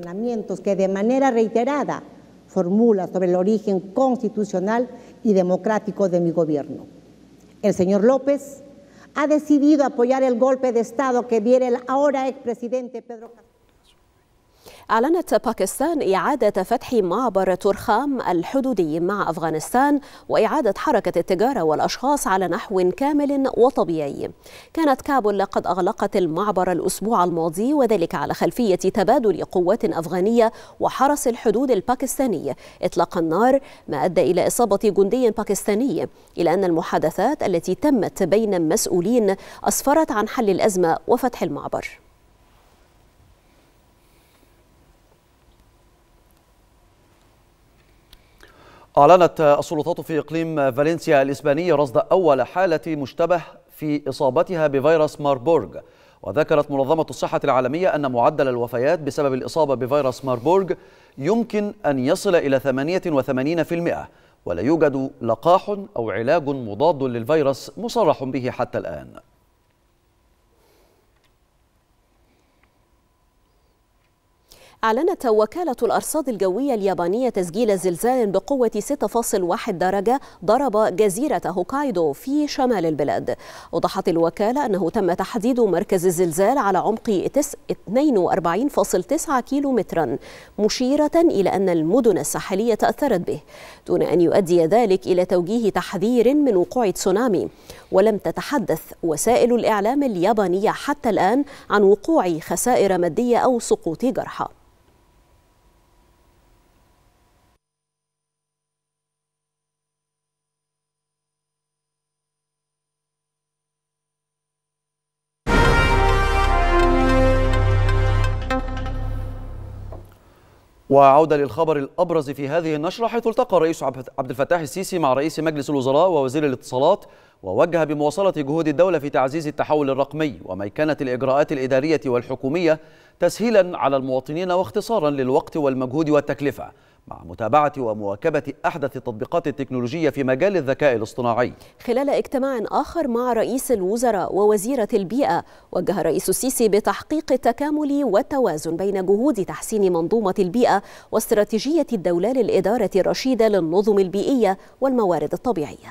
formula sobre el origen constitucional y democrático de mi gobierno. El señor López ha decidido apoyar el golpe de Estado que diera el ahora expresidente Pedro Castillo. أعلنت باكستان إعادة فتح معبر تورخام الحدودي مع أفغانستان وإعادة حركة التجارة والأشخاص على نحو كامل وطبيعي. كانت كابول قد أغلقت المعبر الأسبوع الماضي وذلك على خلفية تبادل قوات أفغانية وحرس الحدود الباكستاني إطلاق النار ما أدى إلى إصابة جندي باكستاني، إلى أن المحادثات التي تمت بين مسؤولين أسفرت عن حل الأزمة وفتح المعبر. أعلنت السلطات في إقليم فالنسيا الإسباني رصد أول حالة مشتبه في إصابتها بفيروس ماربورغ. وذكرت منظمة الصحة العالمية أن معدل الوفيات بسبب الإصابة بفيروس ماربورغ يمكن أن يصل إلى ثمانية وثمانين بالمئة، ولا يوجد لقاح أو علاج مضاد للفيروس مصرح به حتى الآن. أعلنت وكالة الأرصاد الجوية اليابانية تسجيل زلزال بقوة ستة فاصلة واحد درجة ضرب جزيرة هوكايدو في شمال البلاد. وضحت الوكالة أنه تم تحديد مركز الزلزال على عمق اثنين وأربعين فاصلة تسعة كيلو مترا، مشيرة إلى أن المدن الساحلية تأثرت به دون أن يؤدي ذلك إلى توجيه تحذير من وقوع تسونامي. ولم تتحدث وسائل الإعلام اليابانية حتى الآن عن وقوع خسائر مادية أو سقوط جرحى. وعودة للخبر الأبرز في هذه النشرة، حيث التقى الرئيس عبد الفتاح السيسي مع رئيس مجلس الوزراء ووزير الاتصالات، ووجه بمواصلة جهود الدولة في تعزيز التحول الرقمي وميكنة الإجراءات الإدارية والحكومية تسهيلا على المواطنين واختصارا للوقت والمجهود والتكلفة، مع متابعة ومواكبة أحدث التطبيقات التكنولوجية في مجال الذكاء الاصطناعي. خلال اجتماع آخر مع رئيس الوزراء ووزيرة البيئة، وجه الرئيس السيسي بتحقيق التكامل والتوازن بين جهود تحسين منظومة البيئة واستراتيجية الدولة للإدارة الرشيدة للنظم البيئية والموارد الطبيعية.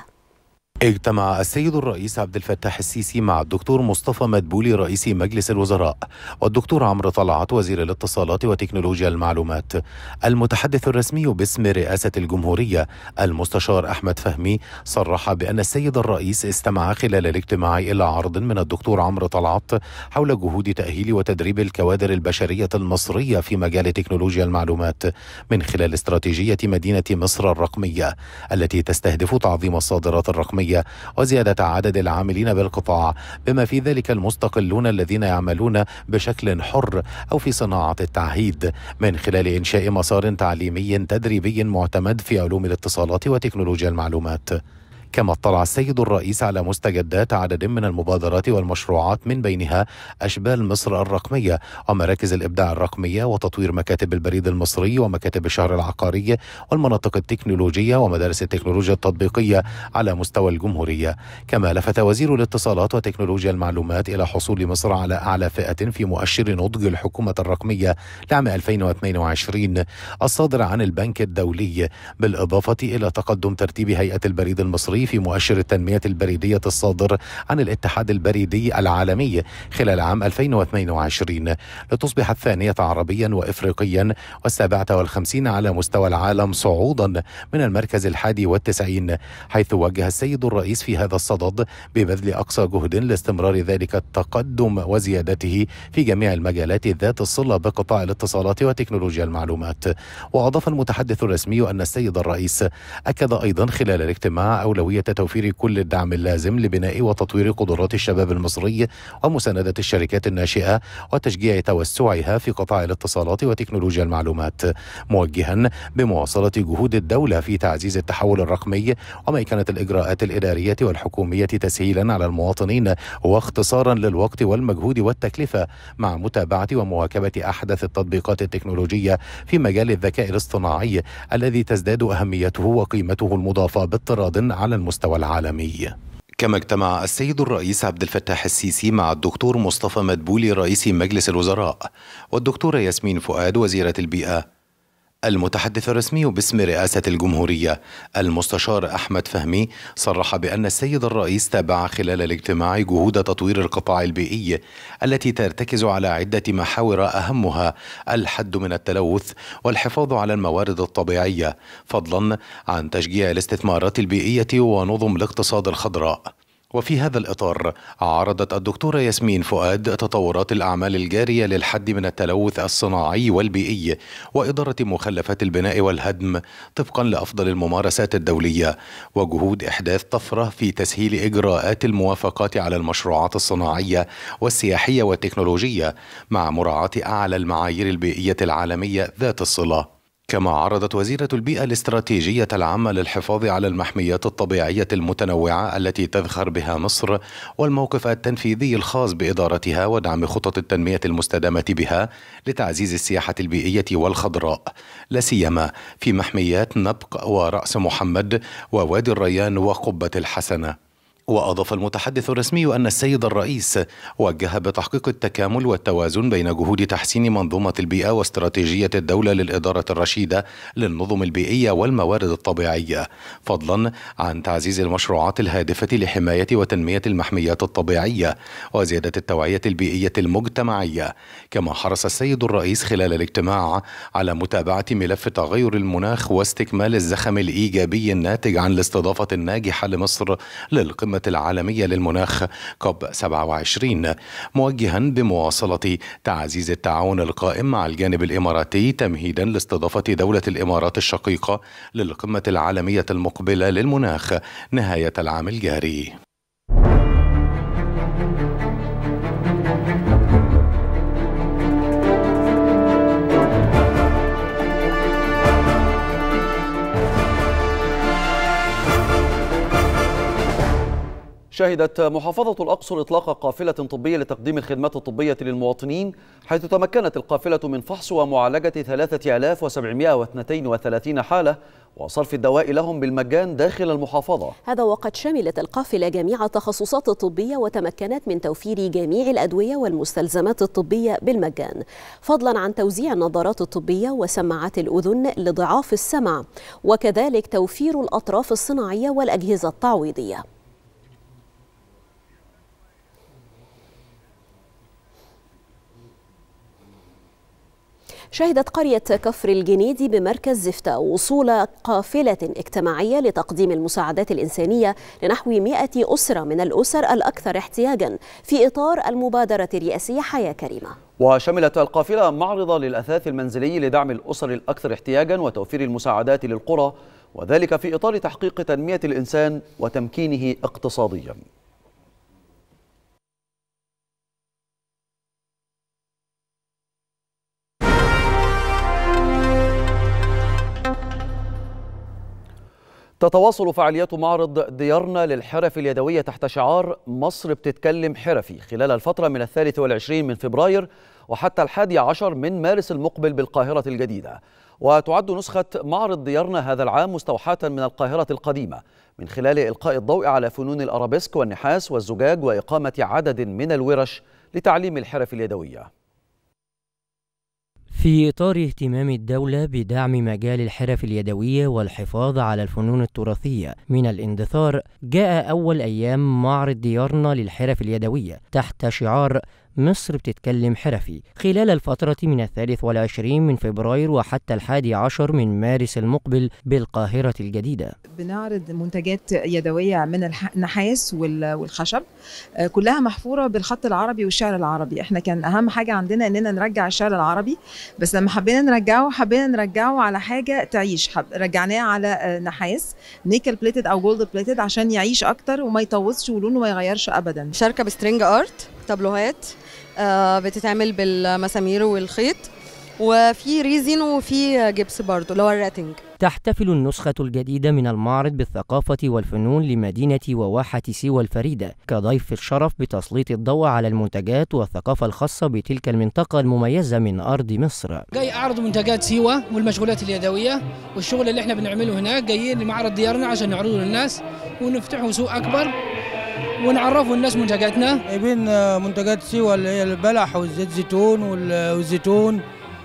اجتمع السيد الرئيس عبد الفتاح السيسي مع الدكتور مصطفى مدبولي رئيس مجلس الوزراء والدكتور عمرو طلعت وزير الاتصالات وتكنولوجيا المعلومات. المتحدث الرسمي باسم رئاسة الجمهورية المستشار أحمد فهمي صرح بأن السيد الرئيس استمع خلال الاجتماع إلى عرض من الدكتور عمرو طلعت حول جهود تأهيل وتدريب الكوادر البشرية المصرية في مجال تكنولوجيا المعلومات من خلال استراتيجية مدينة مصر الرقمية التي تستهدف تعظيم الصادرات الرقمية وزيادة عدد العاملين بالقطاع، بما في ذلك المستقلون الذين يعملون بشكل حر أو في صناعة التعهيد، من خلال إنشاء مسار تعليمي تدريبي معتمد في علوم الاتصالات وتكنولوجيا المعلومات. كما اطلع السيد الرئيس على مستجدات عدد من المبادرات والمشروعات، من بينها أشبال مصر الرقمية ومراكز الإبداع الرقمية وتطوير مكاتب البريد المصري ومكاتب الشهر العقاري والمناطق التكنولوجية ومدارس التكنولوجيا التطبيقية على مستوى الجمهورية. كما لفت وزير الاتصالات وتكنولوجيا المعلومات إلى حصول مصر على أعلى فئة في مؤشر نضج الحكومة الرقمية لعام ألفين واثنين وعشرين الصادر عن البنك الدولي، بالإضافة إلى تقدم ترتيب هيئة البريد المصري في مؤشر التنمية البريدية الصادر عن الاتحاد البريدي العالمي خلال عام ألفين واثنين وعشرين، لتصبح الثانية عربيا وإفريقيا والسابعة والخمسين على مستوى العالم صعودا من المركز الحادي والتسعين. حيث وجه السيد الرئيس في هذا الصدد ببذل أقصى جهد لاستمرار ذلك التقدم وزيادته في جميع المجالات ذات الصلة بقطاع الاتصالات وتكنولوجيا المعلومات. وأضاف المتحدث الرسمي أن السيد الرئيس أكد أيضا خلال الاجتماع أولوية أولوية توفير كل الدعم اللازم لبناء وتطوير قدرات الشباب المصري ومساندة الشركات الناشئة وتشجيع توسعها في قطاع الاتصالات وتكنولوجيا المعلومات، موجها بمواصلة جهود الدولة في تعزيز التحول الرقمي وميكنة الإجراءات الإدارية والحكومية تسهيلا على المواطنين واختصارا للوقت والمجهود والتكلفة، مع متابعة ومواكبة أحدث التطبيقات التكنولوجية في مجال الذكاء الاصطناعي الذي تزداد أهميته وقيمته المضافة باضطراد على المستوى العالمي. كما اجتمع السيد الرئيس عبد الفتاح السيسي مع الدكتور مصطفى مدبولي رئيس مجلس الوزراء والدكتورة ياسمين فؤاد وزيرة البيئة. المتحدث الرسمي باسم رئاسة الجمهورية المستشار أحمد فهمي صرح بأن السيد الرئيس تابع خلال الاجتماع جهود تطوير القطاع البيئي التي ترتكز على عدة محاور أهمها الحد من التلوث والحفاظ على الموارد الطبيعية، فضلا عن تشجيع الاستثمارات البيئية ونظم الاقتصاد الخضراء. وفي هذا الإطار عرضت الدكتورة ياسمين فؤاد تطورات الأعمال الجارية للحد من التلوث الصناعي والبيئي وإدارة مخلفات البناء والهدم طبقا لأفضل الممارسات الدولية، وجهود إحداث طفرة في تسهيل إجراءات الموافقات على المشروعات الصناعية والسياحية والتكنولوجية مع مراعاة أعلى المعايير البيئية العالمية ذات الصلة. كما عرضت وزيرة البيئة الاستراتيجية العامة للحفاظ على المحميات الطبيعية المتنوعة التي تذخر بها مصر والموقف التنفيذي الخاص بإدارتها ودعم خطط التنمية المستدامة بها لتعزيز السياحة البيئية والخضراء، لا سيما في محميات نبق ورأس محمد ووادي الريان وقبة الحسنة. وأضاف المتحدث الرسمي أن السيد الرئيس وجه بتحقيق التكامل والتوازن بين جهود تحسين منظومة البيئة واستراتيجية الدولة للإدارة الرشيدة للنظم البيئية والموارد الطبيعية، فضلا عن تعزيز المشروعات الهادفة لحماية وتنمية المحميات الطبيعية وزيادة التوعية البيئية المجتمعية. كما حرص السيد الرئيس خلال الاجتماع على متابعة ملف تغير المناخ واستكمال الزخم الإيجابي الناتج عن الاستضافة الناجحة لمصر للقمة العالمية للمناخ كوب سبعة وعشرين، موجها بمواصلة تعزيز التعاون القائم مع الجانب الإماراتي تمهيدا لاستضافة دولة الإمارات الشقيقة للقمة العالمية المقبلة للمناخ نهاية العام الجاري. شهدت محافظة الأقصر إطلاق قافلة طبية لتقديم الخدمات الطبية للمواطنين، حيث تمكنت القافلة من فحص ومعالجة ثلاثة آلاف وسبعمائة واثنين وثلاثين حالة وصرف الدواء لهم بالمجان داخل المحافظة. هذا وقد شملت القافلة جميع التخصصات الطبية وتمكنت من توفير جميع الأدوية والمستلزمات الطبية بالمجان، فضلا عن توزيع النظارات الطبية وسماعات الأذن لضعاف السمع، وكذلك توفير الأطراف الصناعية والأجهزة التعويضية. شهدت قرية كفر الجنيدي بمركز زفتة وصول قافلة اجتماعية لتقديم المساعدات الإنسانية لنحو مئة أسرة من الأسر الأكثر احتياجا في إطار المبادرة الرئاسية حياة كريمة. وشملت القافلة معرضة للأثاث المنزلي لدعم الأسر الأكثر احتياجا وتوفير المساعدات للقرى، وذلك في إطار تحقيق تنمية الإنسان وتمكينه اقتصاديا. تتواصل فعاليات معرض ديارنا للحرف اليدوية تحت شعار مصر بتتكلم حرفي خلال الفترة من الثالث والعشرين من فبراير وحتى الحادي عشر من مارس المقبل بالقاهرة الجديدة. وتعد نسخة معرض ديارنا هذا العام مستوحاة من القاهرة القديمة من خلال إلقاء الضوء على فنون الأرابيسك والنحاس والزجاج وإقامة عدد من الورش لتعليم الحرف اليدوية. في إطار اهتمام الدولة بدعم مجال الحرف اليدوية والحفاظ على الفنون التراثية من الاندثار، جاء أول أيام معرض ديارنا للحرف اليدوية تحت شعار مصر بتتكلم حرفي خلال الفترة من الثالث والعشرين من فبراير وحتى الحادي عشر من مارس المقبل بالقاهرة الجديدة. بنعرض منتجات يدوية من النحاس والخشب كلها محفورة بالخط العربي والشعر العربي. احنا كان أهم حاجة عندنا إننا نرجع الشعر العربي، بس لما حبينا نرجعه حبينا نرجعه على حاجة تعيش. رجعناه على نحاس نيكل بليتد أو جولد بليتد عشان يعيش أكتر وما يطوسش ولونه ما يغيرش أبدا. شركة بسترينج آرت، تابلوهات بتتعمل بالمسامير والخيط، وفي ريزين وفي جبس برضو اللي هو الراتنج. تحتفل النسخة الجديدة من المعرض بالثقافة والفنون لمدينة وواحة سيوة الفريدة كضيف الشرف بتسليط الضوء على المنتجات والثقافة الخاصة بتلك المنطقة المميزة من أرض مصر. جاي أعرض منتجات سيوة والمشغولات اليدوية والشغل اللي احنا بنعمله هناك، جايين لمعرض ديارنا عشان نعرضه للناس ونفتحه سوق أكبر ونعرفوا الناس منتجاتنا. جايبين منتجات سيوة اللي هي البلح والزيت زيتون والزيتون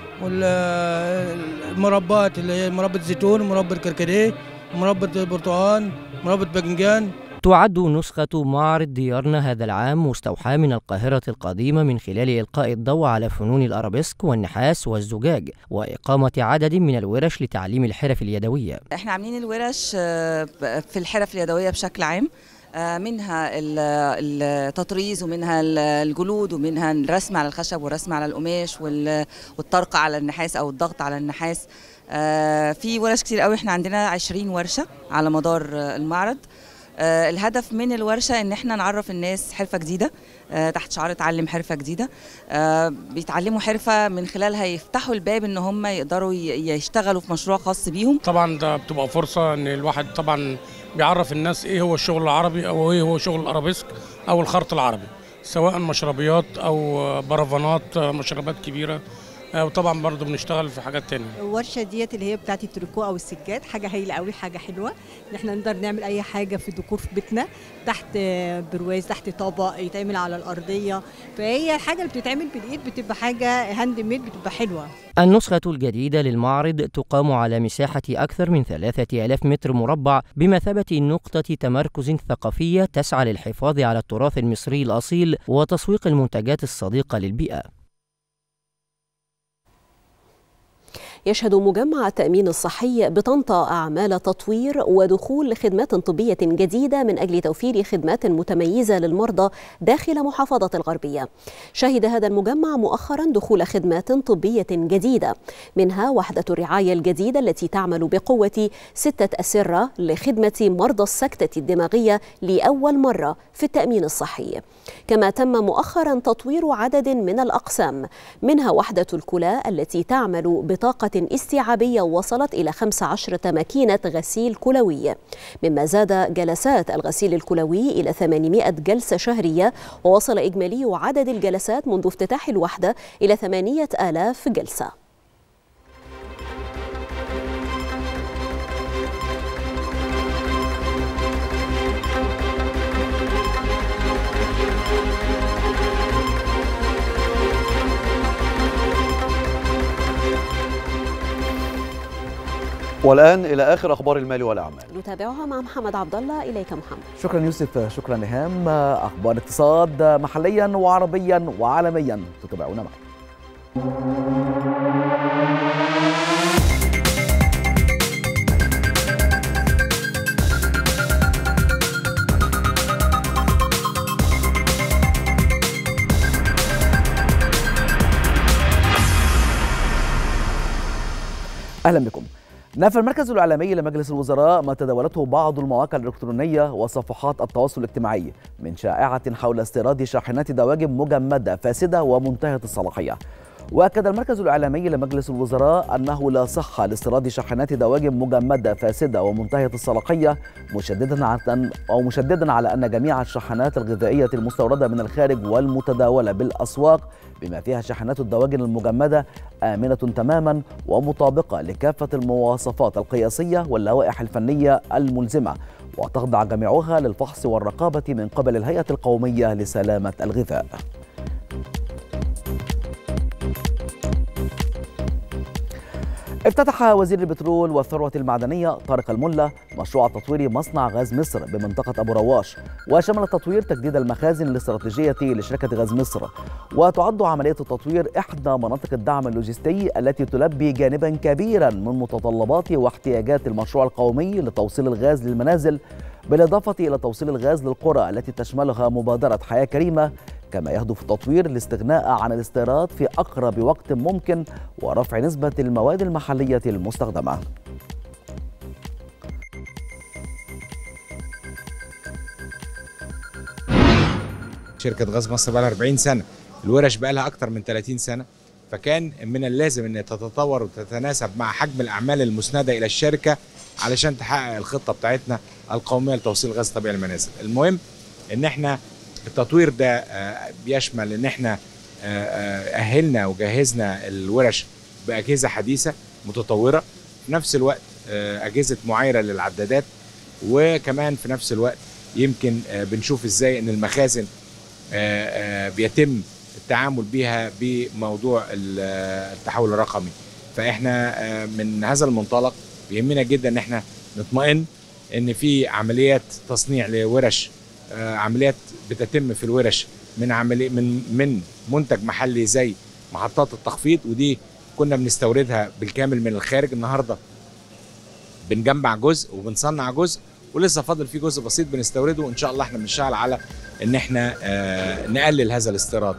والمربات اللي هي مربى زيتون ومربى الكركديه ومربى برتقال ومربى باذنجان. تعد نسخة معرض ديارنا هذا العام مستوحاة من القاهرة القديمة من خلال إلقاء الضوء على فنون الأرابيسك والنحاس والزجاج وإقامة عدد من الورش لتعليم الحرف اليدوية. احنا عاملين الورش في الحرف اليدوية بشكل عام، منها التطريز ومنها الجلود ومنها الرسم على الخشب والرسم على القماش والطرق على النحاس او الضغط على النحاس. في ورش كتير قوي، احنا عندنا عشرين ورشة على مدار المعرض. الهدف من الورشة ان احنا نعرف الناس حرفة جديدة تحت شعار اتعلم حرفة جديدة. بيتعلموا حرفة من خلالها يفتحوا الباب ان هم يقدروا يشتغلوا في مشروع خاص بيهم. طبعا ده بتبقى فرصة ان الواحد طبعا بيعرف الناس ايه هو الشغل العربي او ايه هو شغل الارابيسك او الخرط العربي، سواء مشربيات او برفانات مشربات كبيره، وطبعا برضو بنشتغل في حاجات تانية. الورشه ديت اللي هي بتاعت التريكو او السجاد حاجه هايله قوي، حاجه حلوه ان احنا نقدر نعمل اي حاجه في ديكور في بيتنا، تحت برواز، تحت طبق يتعمل على الارضيه، فهي الحاجه اللي بتتعمل بالايد بتبقى حاجه هاند ميد بتبقى حلوه. النسخة الجديدة للمعرض تقام على مساحة أكثر من ثلاثة آلاف متر مربع بمثابة نقطة تمركز ثقافية تسعى للحفاظ على التراث المصري الأصيل وتسويق المنتجات الصديقة للبيئة. يشهد مجمع التأمين الصحي بطنطا أعمال تطوير ودخول خدمات طبية جديدة من أجل توفير خدمات متميزة للمرضى داخل محافظة الغربية. شهد هذا المجمع مؤخرا دخول خدمات طبية جديدة، منها وحدة الرعاية الجديدة التي تعمل بقوة ستة أسرة لخدمة مرضى السكتة الدماغية لأول مرة في التأمين الصحي. كما تم مؤخرا تطوير عدد من الأقسام، منها وحدة الكلى التي تعمل بطاقة استيعابية وصلت إلى خمس عشرة ماكينة غسيل كلوي، مما زاد جلسات الغسيل الكلوي إلى ثمانمائة جلسة شهرية، ووصل إجمالي عدد الجلسات منذ افتتاح الوحدة إلى ثمانية آلاف جلسة. والآن إلى آخر أخبار المال والأعمال نتابعها مع محمد عبد الله. إليك محمد. شكرا يوسف، شكرا نهام. أخبار اقتصاد محليا وعربيا وعالميا تتابعون معي. أهلا بكم. نفى المركز الإعلامي لمجلس الوزراء ما تداولته بعض المواقع الإلكترونية وصفحات التواصل الاجتماعي من شائعة حول استيراد شاحنات دواجن مجمدة فاسدة ومنتهية الصلاحية. وأكد المركز الإعلامي لمجلس الوزراء أنه لا صحة لاستيراد شاحنات دواجن مجمدة فاسدة ومنتهية الصلاحية، مشددا على أو مشددا على أن جميع الشاحنات الغذائية المستوردة من الخارج والمتداولة بالأسواق بما فيها شاحنات الدواجن المجمدة آمنة تماما ومطابقة لكافة المواصفات القياسية واللوائح الفنية الملزمة، وتخضع جميعها للفحص والرقابة من قبل الهيئة القومية لسلامة الغذاء. افتتح وزير البترول والثروة المعدنية طارق الملا مشروع تطوير مصنع غاز مصر بمنطقة أبو رواش، وشمل التطوير تجديد المخازن الاستراتيجية لشركة غاز مصر. وتعد عملية التطوير إحدى مناطق الدعم اللوجستي التي تلبي جانبا كبيرا من متطلبات واحتياجات المشروع القومي لتوصيل الغاز للمنازل، بالإضافة إلى توصيل الغاز للقرى التي تشملها مبادرة حياة كريمة، كما يهدف التطوير الاستغناء عن الاستيراد في أقرب وقت ممكن ورفع نسبة المواد المحلية المستخدمة. شركة غاز مصر بقى لها أربعين سنة، الورش بقى لها أكتر من ثلاثين سنة، فكان من اللازم أن تتطور وتتناسب مع حجم الأعمال المسندة إلى الشركة علشان تحقق الخطة بتاعتنا القومية لتوصيل غاز طبيعي للمنازل. المهم أن احنا التطوير ده بيشمل ان احنا اهلنا وجهزنا الورش باجهزه حديثه متطوره، في نفس الوقت اجهزه معايره للعدادات، وكمان في نفس الوقت يمكن بنشوف ازاي ان المخازن بيتم التعامل بيها بموضوع التحول الرقمي. فاحنا من هذا المنطلق بيهمنا جدا ان احنا نطمئن ان في عمليات تصنيع لورش، عمليات بتتم في الورش من عملي من من منتج محلي زي محطات التخفيض، ودي كنا بنستوردها بالكامل من الخارج. النهارده بنجمع جزء وبنصنع جزء، ولسه فاضل في جزء بسيط بنستورده، وان شاء الله احنا بنشتغل على ان احنا نقلل هذا الاستيراد.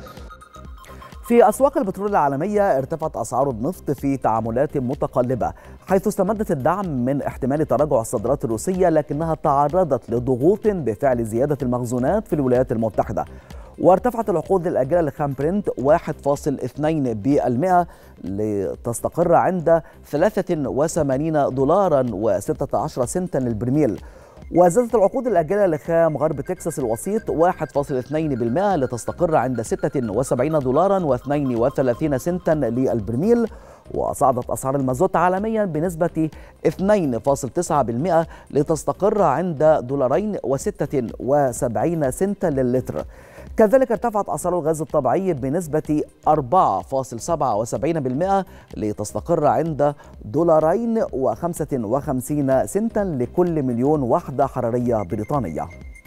في أسواق البترول العالمية ارتفعت أسعار النفط في تعاملات متقلبة، حيث استمدت الدعم من احتمال تراجع الصادرات الروسية، لكنها تعرضت لضغوط بفعل زيادة المخزونات في الولايات المتحدة. وارتفعت العقود الآجلة لخام برنت واحد فاصل اثنين بالمئة لتستقر عند ثلاثة وثمانين دولارا وستة عشر سنتا للبرميل. وزادت العقود الآجلة لخام غرب تكساس الوسيط واحد فاصل اثنين بالمئة لتستقر عند ستة وسبعين دولارا واثنين وثلاثين سنتا للبرميل. وصعدت أسعار المازوت عالميا بنسبة اثنين فاصل تسعة بالمئة لتستقر عند دولارين وستة وسبعين سنتا للتر. كذلك ارتفعت أسعار الغاز الطبيعي بنسبة أربعة فاصل سبعة وسبعين بالمئة لتستقر عند دولارين وخمسة وخمسين سنتا لكل مليون وحدة حرارية بريطانية.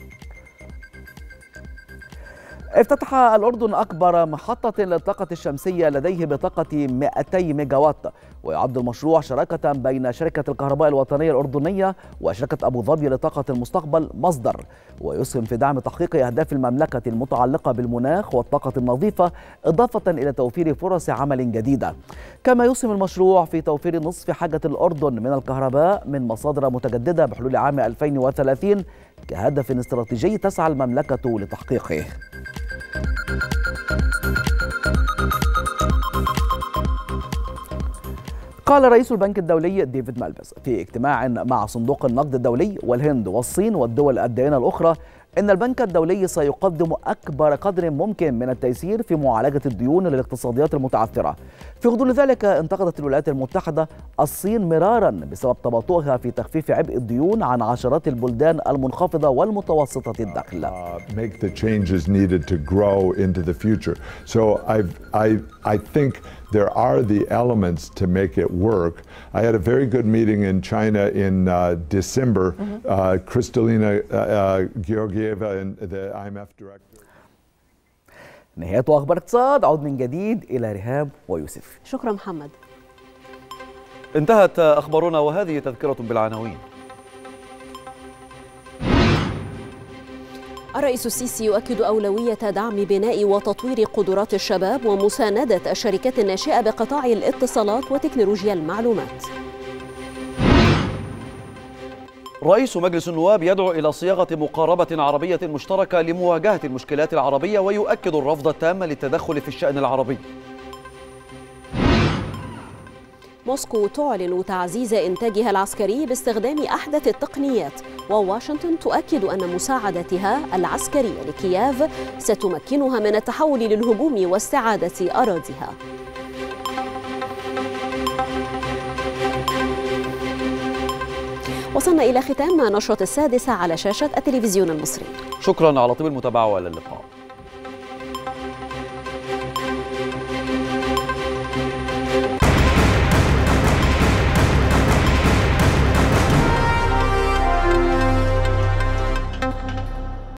افتتح الأردن أكبر محطة للطاقة الشمسية لديه بطاقة مئتي ميجا وات، ويعد المشروع شراكة بين شركة الكهرباء الوطنية الأردنية وشركة أبو ظبي لطاقة المستقبل مصدر، ويسهم في دعم تحقيق أهداف المملكة المتعلقة بالمناخ والطاقة النظيفة، إضافة إلى توفير فرص عمل جديدة. كما يسهم المشروع في توفير نصف حاجة الأردن من الكهرباء من مصادر متجددة بحلول عام ألفين وثلاثين كهدف استراتيجي تسعى المملكة لتحقيقه. قال رئيس البنك الدولي ديفيد مالبس في اجتماع مع صندوق النقد الدولي والهند والصين والدول الدائنة الأخرى إن البنك الدولي سيقدم أكبر قدر ممكن من التيسير في معالجة الديون للاقتصاديات المتعثرة. في غضون ذلك انتقدت الولايات المتحدة الصين مرارا بسبب تباطؤها في تخفيف عبء الديون عن عشرات البلدان المنخفضة والمتوسطة الدخل. Make the changes needed to grow into the future. So I've, I, I think there are the elements to make it work. I had a very good meeting in China in uh, December. Mm-hmm. uh, Kristalina uh, uh, Georgieva and the I M F director. نهاية أخبار اقتصاد. عود من جديد إلى ريهام ويوسف. شكرا محمد. انتهت أخبارنا وهذه تذكرة بالعناوين. الرئيس السيسي يؤكد أولوية دعم بناء وتطوير قدرات الشباب ومساندة الشركات الناشئة بقطاع الاتصالات وتكنولوجيا المعلومات. رئيس مجلس النواب يدعو إلى صياغة مقاربة عربية مشتركة لمواجهة المشكلات العربية ويؤكد الرفض التام للتدخل في الشأن العربي. موسكو تعلن تعزيز إنتاجها العسكري باستخدام أحدث التقنيات، وواشنطن تؤكد أن مساعدتها العسكرية لكييف ستمكنها من التحول للهجوم واستعادة أراضيها. وصلنا إلى ختام نشرة السادسة على شاشة التلفزيون المصري. شكرا على طيب المتابعة وإلى اللقاء.